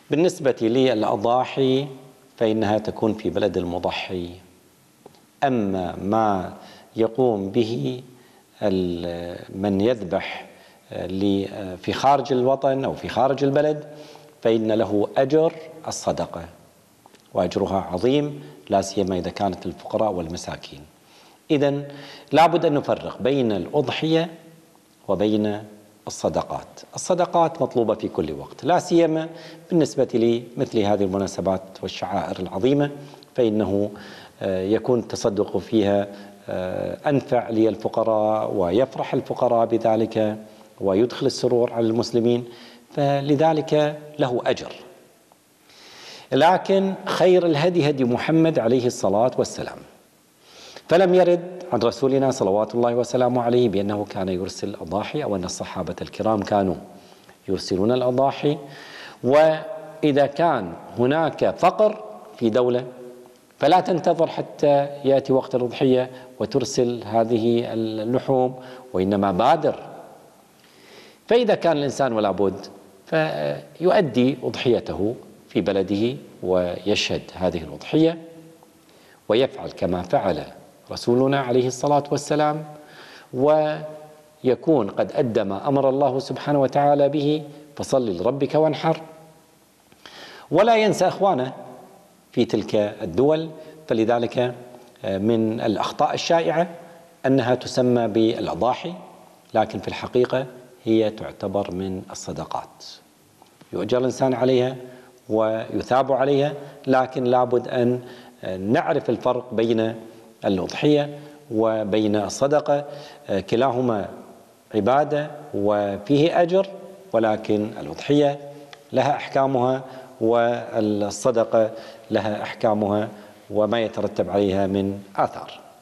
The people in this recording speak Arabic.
بالنسبة للأضاحي فإنها تكون في بلد المضحي. أما ما يقوم به من يذبح في خارج الوطن أو في خارج البلد فإن له أجر الصدقة، وأجرها عظيم، لا سيما إذا كانت للفقراء والمساكين. إذن لابد أن نفرق بين الأضحية وبين الصدقات. الصدقات مطلوبة في كل وقت، لا سيما بالنسبة لمثل هذه المناسبات والشعائر العظيمة، فإنه يكون التصدق فيها أنفع للفقراء، ويفرح الفقراء بذلك، ويدخل السرور على المسلمين، فلذلك له أجر. لكن خير الهدي هدي محمد عليه الصلاة والسلام، فلم يرد عن رسولنا صلوات الله وسلامه عليه بأنه كان يرسل الأضاحي، أو أن الصحابة الكرام كانوا يرسلون الأضاحي. وإذا كان هناك فقر في دولة فلا تنتظر حتى يأتي وقت الأضحية وترسل هذه اللحوم، وإنما بادر. فإذا كان الإنسان ولا بد فيؤدي أضحيته في بلده ويشهد هذه الأضحية ويفعل كما فعل رسولنا عليه الصلاة والسلام، ويكون قد أدى ما أمر الله سبحانه وتعالى به، فصل لربك وانحر. ولا ينسى أخوانه في تلك الدول. فلذلك من الأخطاء الشائعة أنها تسمى بالأضاحي، لكن في الحقيقة هي تعتبر من الصدقات، يؤجر الإنسان عليها ويثاب عليها، لكن لابد أن نعرف الفرق بين الأضحية وبين الصدقة. كلاهما عبادة وفيه أجر، ولكن الأضحية لها أحكامها والصدقة لها أحكامها وما يترتب عليها من آثار.